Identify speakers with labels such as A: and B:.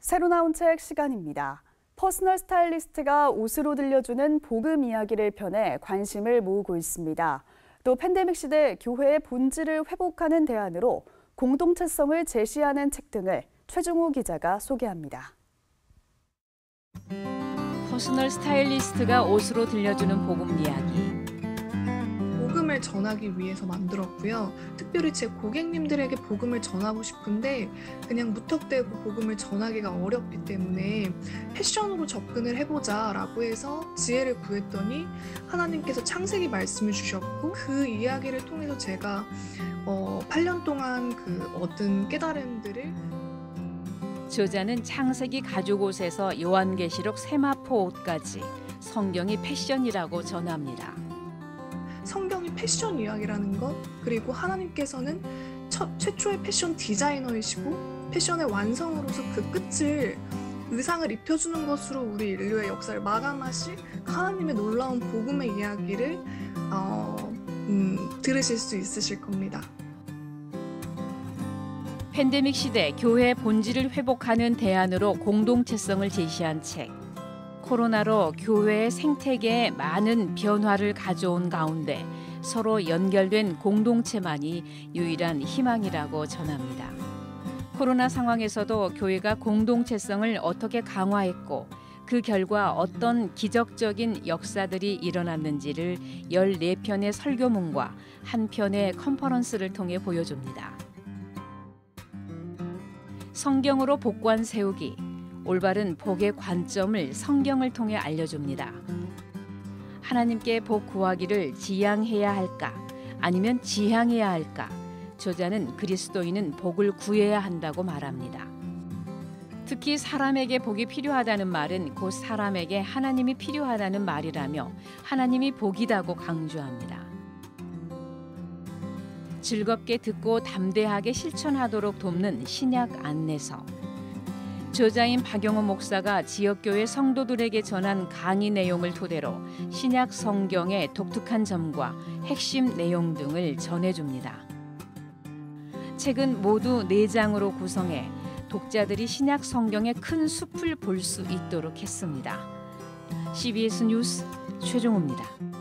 A: 새로 나온 책 시간입니다. 퍼스널 스타일리스트가 옷으로 들려주는 복음 이야기를 펴내 관심을 모으고 있습니다. 또 팬데믹 시대 교회의 본질을 회복하는 대안으로 공동체성을 제시하는 책 등을 최중호 기자가 소개합니다.
B: 퍼스널 스타일리스트가 옷으로 들려주는 복음 이야기.
C: 복음을 전하기 위해서 만들었고요. 특별히 제 고객님들에게 복음을 전하고 싶은데 그냥 무턱대고 복음을 전하기가 어렵기 때문에 패션으로 접근을 해보자 라고 해서 지혜를 구했더니 하나님께서 창세기 말씀을 주셨고 그 이야기를 통해서 제가 8년 동안 얻은 깨달음들을
B: 저자는 창세기 가죽옷에서 요한계시록 세마포 옷까지 성경이 패션이라고 전합니다.
C: 성경이 패션 이야기라는 것, 그리고 하나님께서는 최초의 패션 디자이너이시고 패션의 완성으로서 그 끝을 의상을 입혀주는 것으로 우리 인류의 역사를 마감하실 하나님의 놀라운 복음의 이야기를 들으실 수 있으실 겁니다.
B: 팬데믹 시대 교회의 본질을 회복하는 대안으로 공동체성을 제시한 책. 코로나로 교회의 생태계에 많은 변화를 가져온 가운데 서로 연결된 공동체만이 유일한 희망이라고 전합니다. 코로나 상황에서도 교회가 공동체성을 어떻게 강화했고 그 결과 어떤 기적적인 역사들이 일어났는지를 14편의 설교문과 한 편의 컨퍼런스를 통해 보여줍니다. 성경으로 복관 세우기. 올바른 복의 관점을 성경을 통해 알려줍니다. 하나님께 복 구하기를 지향해야 할까? 아니면 지향해야 할까? 저자는 그리스도인은 복을 구해야 한다고 말합니다. 특히 사람에게 복이 필요하다는 말은 곧 사람에게 하나님이 필요하다는 말이라며 하나님이 복이다고 강조합니다. 즐겁게 듣고 담대하게 실천하도록 돕는 신약 안내서. 저자인 박영호 목사가 지역교회 성도들에게 전한 강의 내용을 토대로 신약 성경의 독특한 점과 핵심 내용 등을 전해줍니다. 책은 모두 4장으로 구성해 독자들이 신약 성경의 큰 숲을 볼 수 있도록 했습니다. CBS 뉴스 최종호입니다.